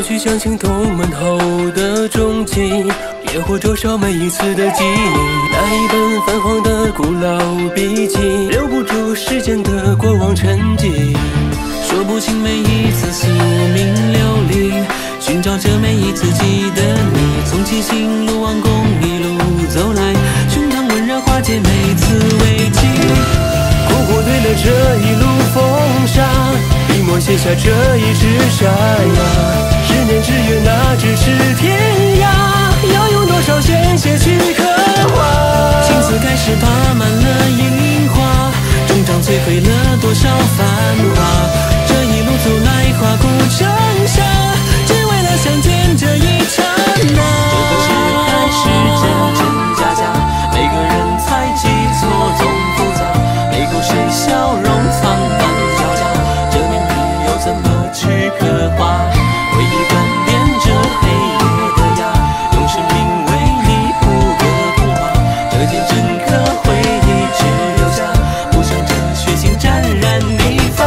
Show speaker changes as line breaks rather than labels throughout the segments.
许相信同门后的终极，也或灼烧每一次的记忆。那一本泛黄的古老笔记，留不住时间的过往沉寂。
说不清每一次宿命流离，寻找着每一次记得你。从七星路往公一路走来，胸膛温热化解每次危机。
苦苦对了这一路风沙，笔墨写下这一纸沙哑。10年之约，那咫尺天涯，要用多少鲜血去刻画？
青丝开始爬满了樱花，终章摧毁了多少繁华。这一路走来，花枯成沙，只为了相见这一刹那。这个时代是真真假假，每个人猜忌错综复杂，没够谁笑容苍白皎皎，这命题又怎么去刻画？为你锻炼这黑夜的牙，用生命为你谱个图画，这件深刻回忆只留下，不想这血腥沾染你发。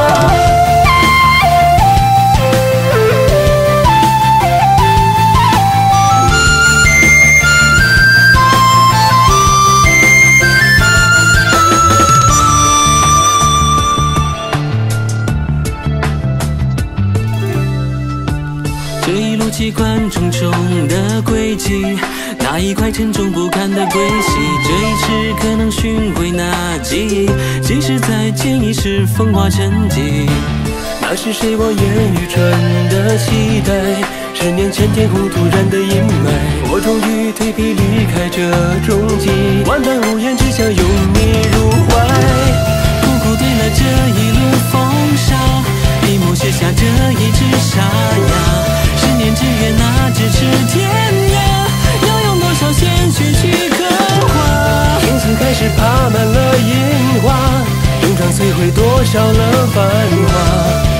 这一路机关重重的轨迹，那一块沉重不堪的归西，这一世可能寻回那记忆，即使再见亦是风华沉寂。
那是谁望眼欲穿的期待？10年前天空突然的阴霾，我终于蜕皮离开这终极，万般无言，只想拥你入怀。
苦苦对了这一路风沙，笔墨写下这一纸沙哑。10年之约，那咫尺天涯，要用多少鲜血去刻画？
青丝开始爬满了樱花，终章摧毁多少了繁华。